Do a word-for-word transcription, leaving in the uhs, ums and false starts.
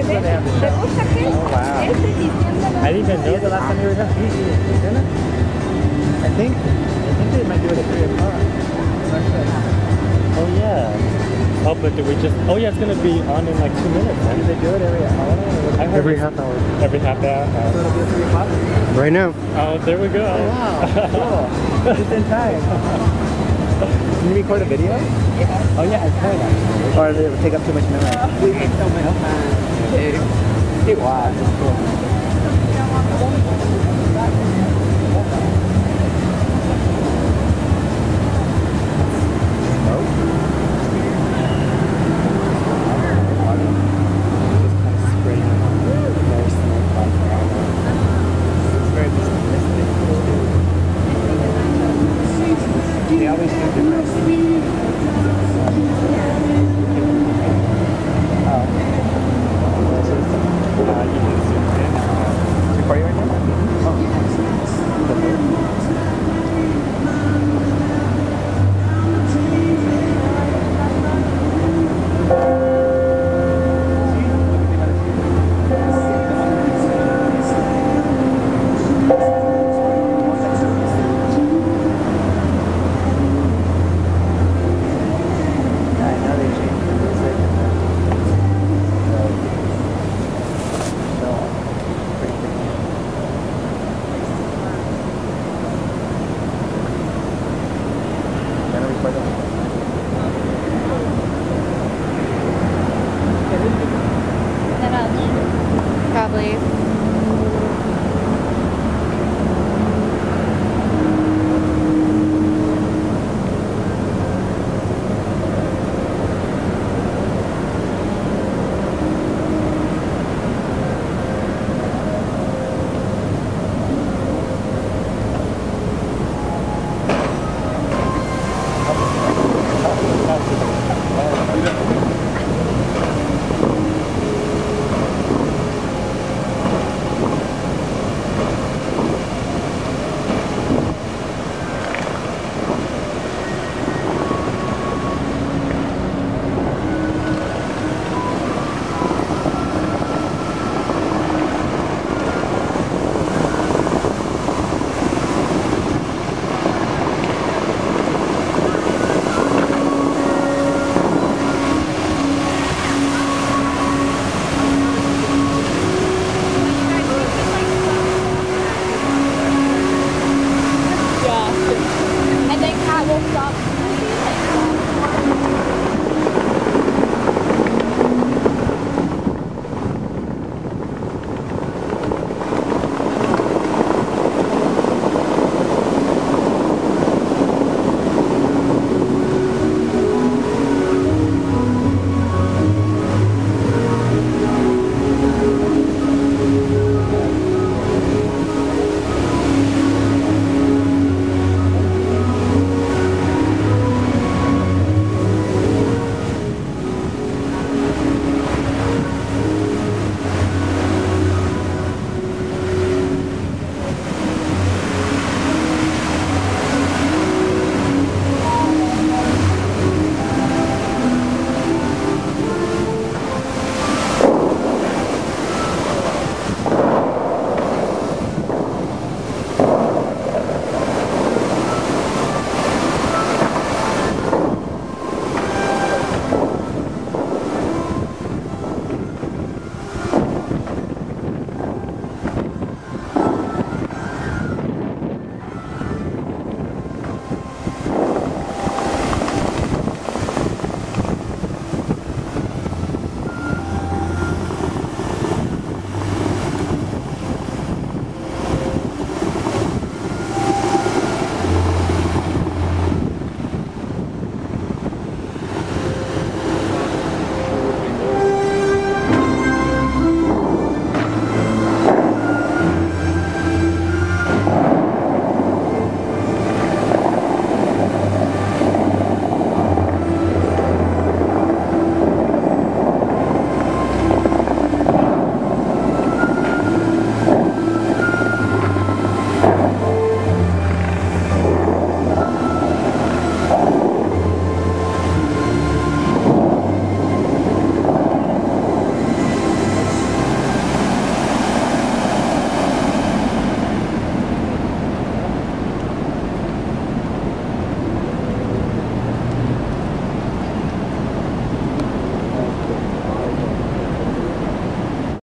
where they have the show. Oh wow. I didn't even know the last time you were here. Didn't it? I think. I think they might do it at three o'clock. Oh yeah. Oh, but did we just? Oh yeah, it's gonna be on in like two minutes. Right? Do they do it every hour? I heard Every half hour. Every half hour. So it'll be at three o'clock. Right now. Oh, there we go. Oh, wow. Cool. Just in time. Can you record a video? Yeah. Oh yeah, I can actually. Or it would take up too much memory. We take so much time. Wow, that's cool. Probably.